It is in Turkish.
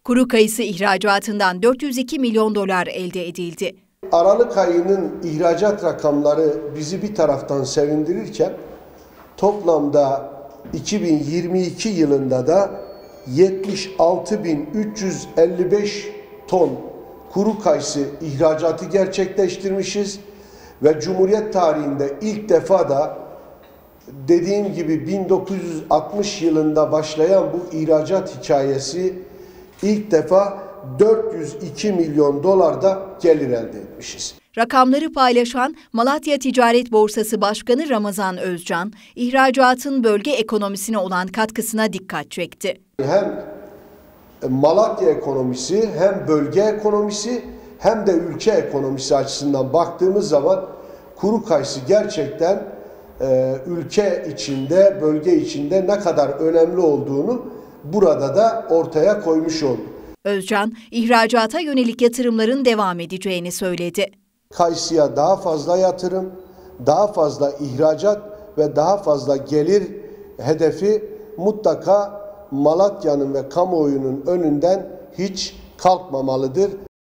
Kuru kayısı ihracatından 402 milyon dolar elde edildi. Aralık ayının ihracat rakamları bizi bir taraftan sevindirirken toplamda 2022 yılında da 76.355 ton kuru kayısı ihracatı gerçekleştirmişiz ve Cumhuriyet tarihinde ilk defa da dediğim gibi 1960 yılında başlayan bu ihracat hikayesi ilk defa 402 milyon dolarda gelir elde etmişiz. Rakamları paylaşan Malatya Ticaret Borsası Başkanı Ramazan Özcan, ihracatın bölge ekonomisine olan katkısına dikkat çekti. Hem Malatya ekonomisi, hem bölge ekonomisi, hem de ülke ekonomisi açısından baktığımız zaman kuru kayısı gerçekten ülke içinde, bölge içinde ne kadar önemli olduğunu burada da ortaya koymuş oldu. Özcan, ihracata yönelik yatırımların devam edeceğini söyledi. Kayısıya daha fazla yatırım, daha fazla ihracat ve daha fazla gelir hedefi mutlaka Malatya'nın ve kamuoyunun önünden hiç kalkmamalıdır.